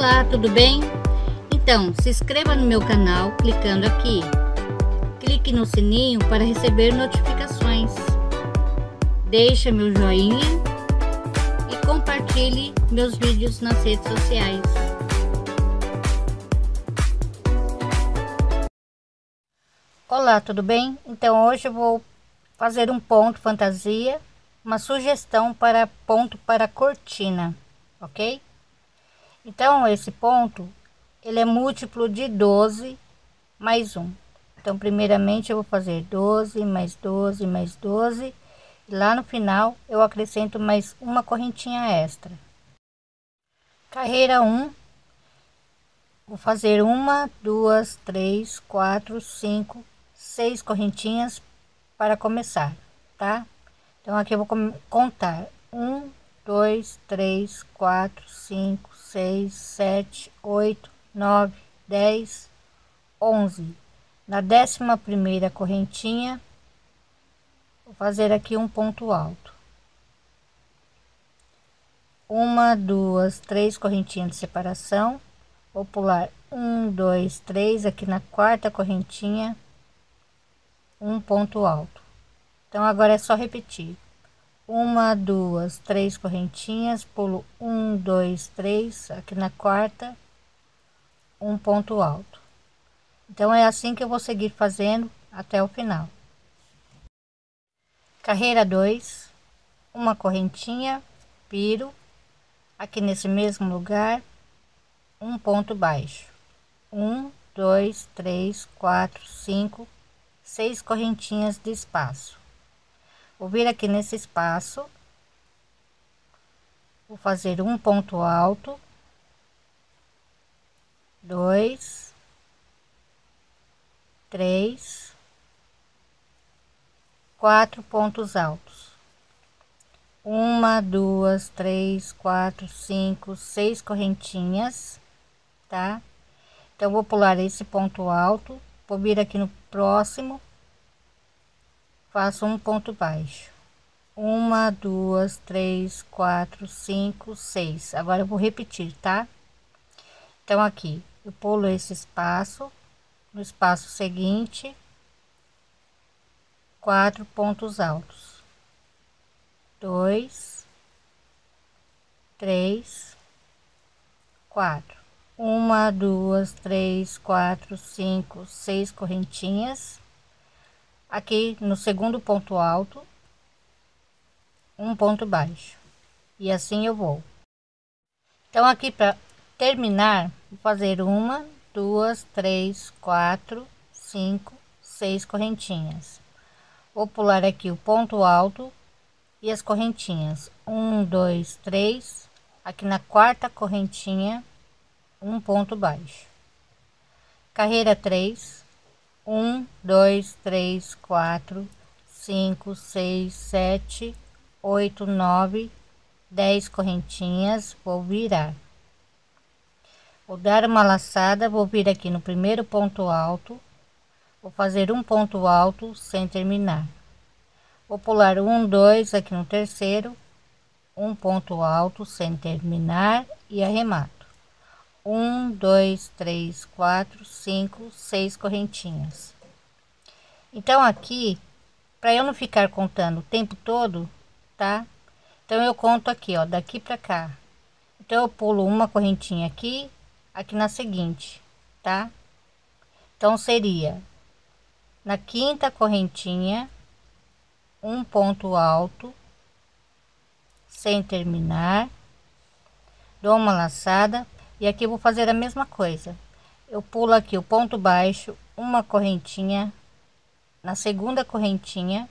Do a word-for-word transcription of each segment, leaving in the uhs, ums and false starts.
Olá, tudo bem? Então, se inscreva no meu canal clicando aqui. Clique no sininho para receber notificações. Deixe meu joinha e compartilhe meus vídeos nas redes sociais. Olá, tudo bem? Então hoje eu vou fazer um ponto fantasia, uma sugestão para ponto para cortina, ok? Então esse ponto ele é múltiplo de doze mais um. Então primeiramente eu vou fazer doze mais doze mais doze e lá no final eu acrescento mais uma correntinha extra. Carreira um, vou fazer uma, duas, três, quatro, cinco, seis correntinhas para começar, tá? Então aqui eu vou contar um, dois, três, quatro, cinco, seis, sete, oito, nove, dez, onze. Na décima primeira correntinha, vou fazer aqui um ponto alto. Uma, duas, três correntinhas de separação. Vou pular um, dois, três aqui na quarta correntinha, um ponto alto. Então agora é só repetir. Uma, duas, três correntinhas, pulo um, dois, três aqui na quarta, um ponto alto. Então é assim que eu vou seguir fazendo até o final. Carreira dois, uma correntinha, viro aqui nesse mesmo lugar, um ponto baixo, um, dois, três, quatro, cinco, seis correntinhas de espaço. Vou vir aqui nesse espaço, vou fazer um ponto alto, dois, três, quatro pontos altos, uma, duas, três, quatro, cinco, seis correntinhas, tá? Então vou pular esse ponto alto, vou vir aqui no próximo, faço um ponto baixo, uma, duas, três, quatro, cinco, seis. Agora eu vou repetir, tá? Então aqui eu pulo esse espaço, no espaço seguinte, quatro pontos altos, dois, três, quatro, uma, duas, três, quatro, cinco, seis correntinhas. Aqui no segundo ponto alto, um ponto baixo, e assim eu vou. Então aqui para terminar, vou fazer uma, duas, três, quatro, cinco, seis correntinhas. Vou pular aqui o ponto alto e as correntinhas, um, dois, três, aqui na quarta correntinha, um ponto baixo. Carreira três, um, dois, três, quatro, cinco, seis, sete, oito, nove, dez correntinhas. Vou virar, vou dar uma laçada, vou vir aqui no primeiro ponto alto, vou fazer um ponto alto sem terminar, vou pular um, dois aqui no terceiro, um ponto alto sem terminar e arremato. Um, dois, três, quatro, cinco, seis correntinhas. Então aqui, para eu não ficar contando o tempo todo, tá? Então eu conto aqui, ó, daqui para cá. Então eu pulo uma correntinha aqui, aqui na seguinte, tá? Então seria na quinta correntinha, um ponto alto sem terminar, dou uma laçada. E aqui eu vou fazer a mesma coisa. Eu pulo aqui o ponto baixo, uma correntinha, na segunda correntinha,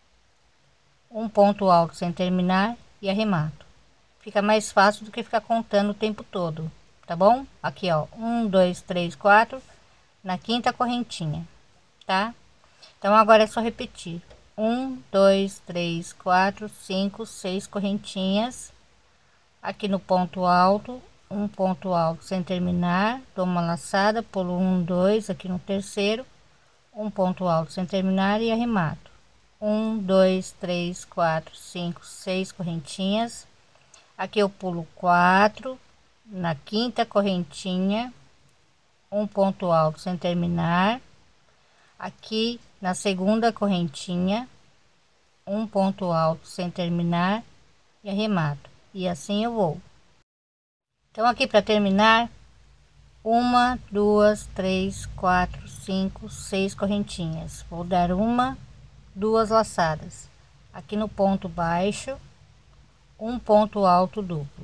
um ponto alto sem terminar e arremato. Fica mais fácil do que ficar contando o tempo todo, tá bom? Aqui ó, um, dois, três, quatro, na quinta correntinha, tá? Então agora é só repetir. Um, dois, três, quatro, cinco, seis correntinhas. Aqui no ponto alto, um ponto alto sem terminar, dou uma laçada, pulo um, dois aqui no terceiro, um ponto alto sem terminar e arremato. Um, dois, três, quatro, cinco, seis correntinhas. Aqui eu pulo quatro, na quinta correntinha, um ponto alto sem terminar, aqui na segunda correntinha, um ponto alto sem terminar e arremato, e assim eu vou. Então aqui para terminar, uma, duas, três, quatro, cinco, seis correntinhas. Vou dar uma, duas laçadas aqui no ponto baixo, um ponto alto duplo,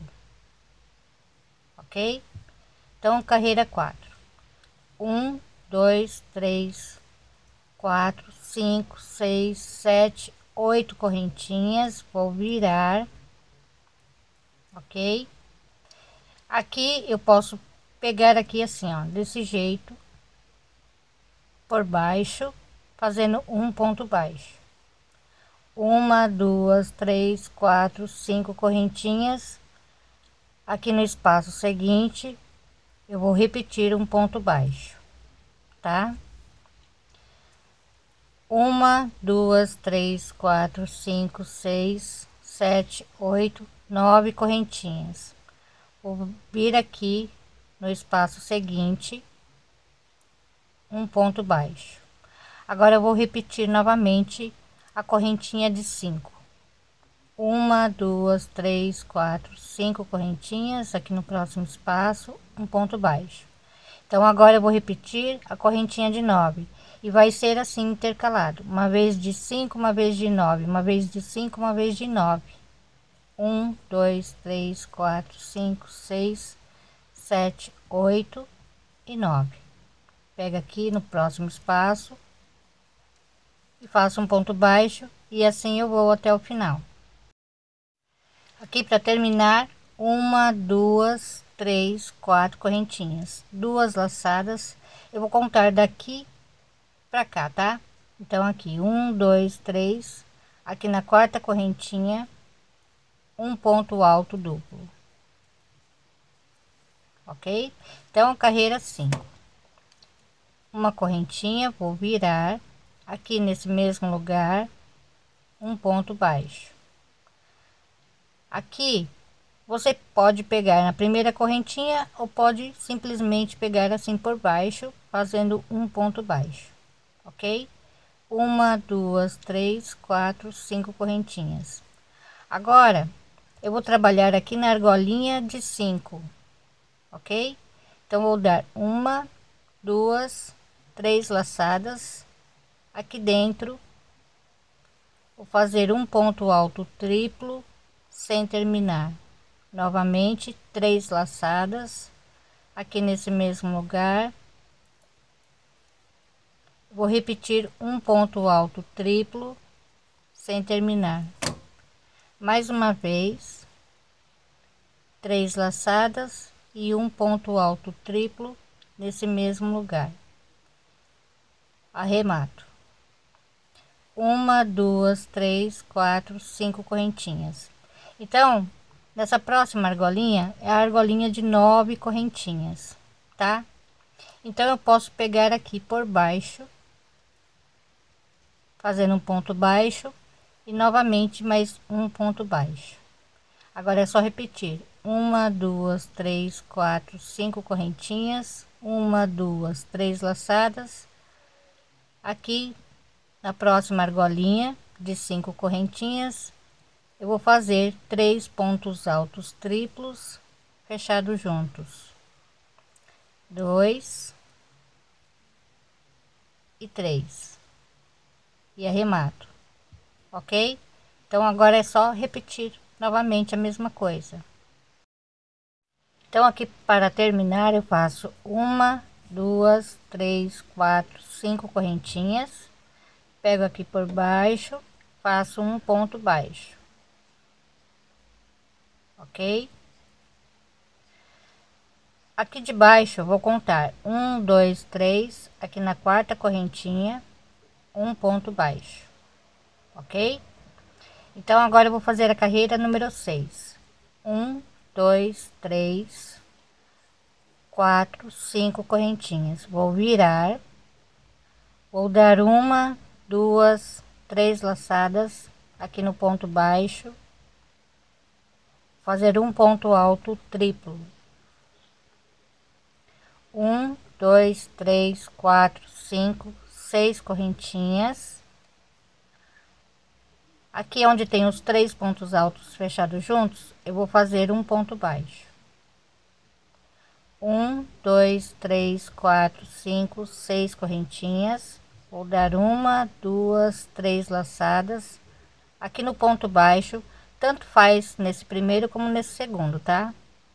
ok? Então carreira quatro, um, dois, três, quatro, cinco, seis, sete, oito correntinhas. Vou virar, ok? Aqui eu posso pegar aqui assim, ó, desse jeito, por baixo, fazendo um ponto baixo, uma, duas, três, quatro, cinco correntinhas. Aqui no espaço seguinte eu vou repetir um ponto baixo, tá? Uma, duas, três, quatro, cinco, seis, sete, oito, nove correntinhas. Vou vir aqui no espaço seguinte um ponto baixo. Agora eu vou repetir novamente a correntinha de cinco, uma, duas, três, quatro, cinco correntinhas. Aqui no próximo espaço um ponto baixo. Então agora eu vou repetir a correntinha de nove e vai ser assim intercalado, uma vez de cinco, uma vez de nove, uma vez de cinco, uma vez de nove. Um, dois, três, quatro, cinco, seis, sete, oito e nove. Pega aqui no próximo espaço e faço um ponto baixo, e assim eu vou até o final. Aqui para terminar, uma, duas, três, quatro correntinhas, duas laçadas. Eu vou contar daqui para cá, tá? Então aqui um, dois, três, aqui na quarta correntinha um ponto alto duplo, ok? Então carreira cinco, uma correntinha, vou virar aqui nesse mesmo lugar, um ponto baixo. Aqui você pode pegar na primeira correntinha ou pode simplesmente pegar assim por baixo, fazendo um ponto baixo, ok? Uma, duas, três, quatro, cinco correntinhas. Agora eu vou trabalhar aqui na argolinha de cinco, ok? Então vou dar uma, duas, três laçadas aqui dentro, vou fazer um ponto alto triplo sem terminar, novamente três laçadas aqui nesse mesmo lugar, vou repetir um ponto alto triplo sem terminar, mais uma vez três laçadas e um ponto alto triplo nesse mesmo lugar, arremato, uma, duas, três, quatro, cinco correntinhas. Então nessa próxima argolinha é a argolinha de nove correntinhas, tá? Então eu posso pegar aqui por baixo, fazendo um ponto baixo e novamente mais um ponto baixo. Agora é só repetir uma, duas, três, quatro, cinco correntinhas, uma, duas, três laçadas. Aqui na próxima argolinha de cinco correntinhas eu vou fazer três pontos altos triplos fechados juntos, dois e três, e arremato, ok? Então agora é só repetir novamente a mesma coisa. Então aqui para terminar eu faço uma, duas, três, quatro, cinco correntinhas, pego aqui por baixo, faço um ponto baixo, ok? Aqui de baixo eu vou contar um, dois, três, aqui na quarta correntinha um ponto baixo, ok? Então agora eu vou fazer a carreira número seis, um, dois, três, quatro, cinco correntinhas, vou virar, vou dar uma, duas, três laçadas aqui no ponto baixo, fazer um ponto alto triplo, um, dois, três, quatro, cinco, seis correntinhas. Aqui onde tem os três pontos altos fechados juntos, eu vou fazer um ponto baixo. Um, dois, três, quatro, cinco, seis correntinhas. Vou dar uma, duas, três laçadas. Aqui no ponto baixo, tanto faz nesse primeiro como nesse segundo, tá?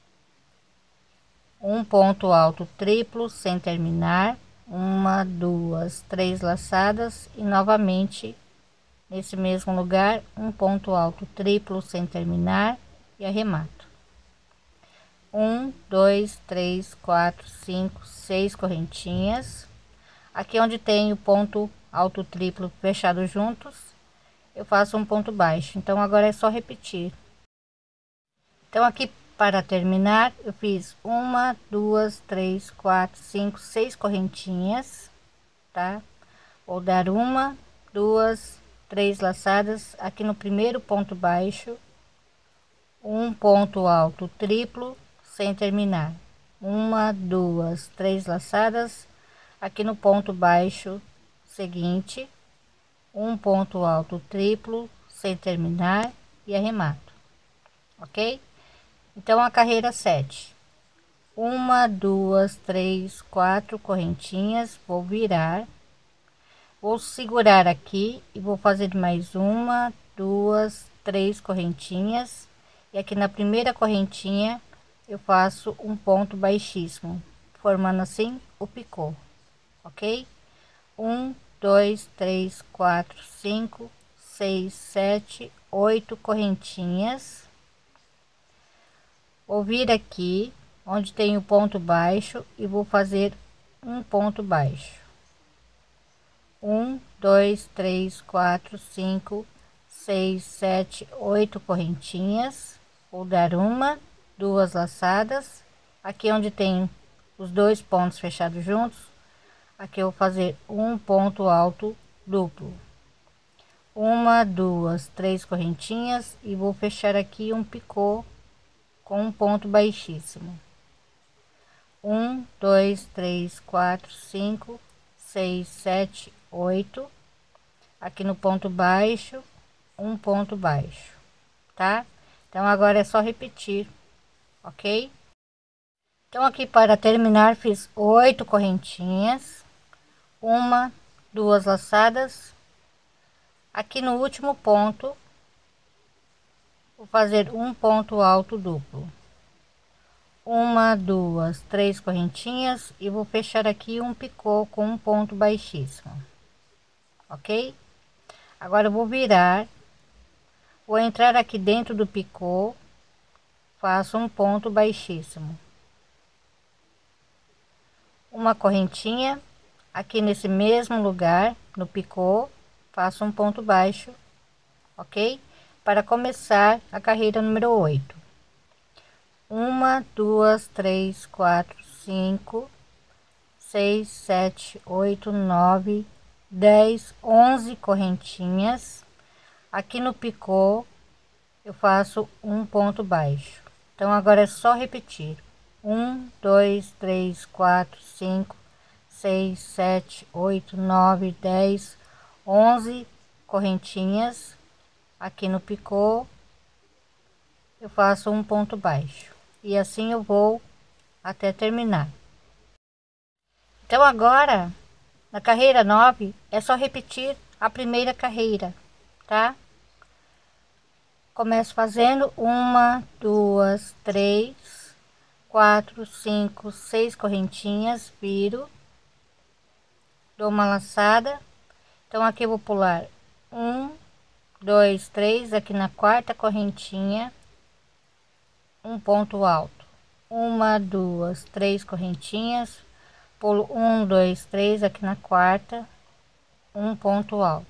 Um ponto alto triplo sem terminar. Uma, duas, três laçadas e novamente nesse mesmo lugar um ponto alto triplo sem terminar e arremato. Um, dois, três, quatro, cinco, seis correntinhas. Aqui onde tem o ponto alto triplo fechado juntos, eu faço um ponto baixo. Então agora é só repetir. Então aqui para terminar eu fiz uma, duas, três, quatro, cinco, seis correntinhas, tá? Vou dar uma, duas, três laçadas aqui no primeiro ponto baixo, um ponto alto triplo sem terminar, uma, duas, três laçadas aqui no ponto baixo seguinte, um ponto alto triplo sem terminar e arremato, ok? Então a carreira sete, uma, duas, três, quatro correntinhas, vou virar. Vou segurar aqui e vou fazer mais uma, duas, três correntinhas. E aqui na primeira correntinha eu faço um ponto baixíssimo, formando assim o picô, ok? Um, dois, três, quatro, cinco, seis, sete, oito correntinhas. Vou vir aqui onde tem o ponto baixo e vou fazer um ponto baixo. Um, dois, três, quatro, cinco, seis, sete, oito correntinhas. Vou dar uma, duas laçadas aqui onde tem os dois pontos fechados juntos. Aqui eu vou fazer um ponto alto duplo, uma, duas, três correntinhas e vou fechar aqui um picô com um ponto baixíssimo. Um, dois, três, quatro, cinco, seis, sete, oito. Aqui no ponto baixo, um ponto baixo, tá? Então agora é só repetir, ok? Então aqui para terminar fiz oito correntinhas, uma, duas laçadas. Aqui no último ponto vou fazer um ponto alto duplo, uma, duas, três correntinhas e vou fechar aqui um picô com um ponto baixíssimo, ok? Agora eu vou virar, vou entrar aqui dentro do picô, faço um ponto baixíssimo, uma correntinha aqui nesse mesmo lugar no picô, faço um ponto baixo, ok? Para começar a carreira número oito. Uma, duas, três, quatro, cinco, seis, sete, oito, nove, dez, onze correntinhas. Aqui no picô eu faço um ponto baixo. Então agora é só repetir: um, dois, três, quatro, cinco, seis, sete, oito, nove, dez, onze correntinhas. Aqui no picô eu faço um ponto baixo e assim eu vou até terminar. Então agora na carreira nove é só repetir a primeira carreira, tá? Começo fazendo uma, duas, três, quatro, cinco, seis correntinhas, viro, dou uma laçada. Então aqui eu vou pular um, dois, três, aqui na quarta correntinha, um ponto alto, uma, duas, três correntinhas, pulo um, dois, três, aqui na quarta, um ponto alto,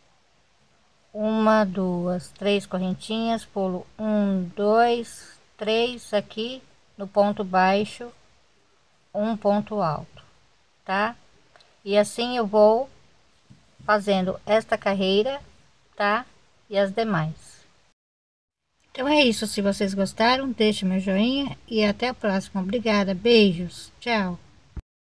uma, duas, três correntinhas, pulo um, dois, três, aqui no ponto baixo, um ponto alto, tá? E assim eu vou fazendo esta carreira, tá? E as demais. Então é isso, se vocês gostaram, deixe meu joinha e até a próxima. Obrigada, beijos, tchau.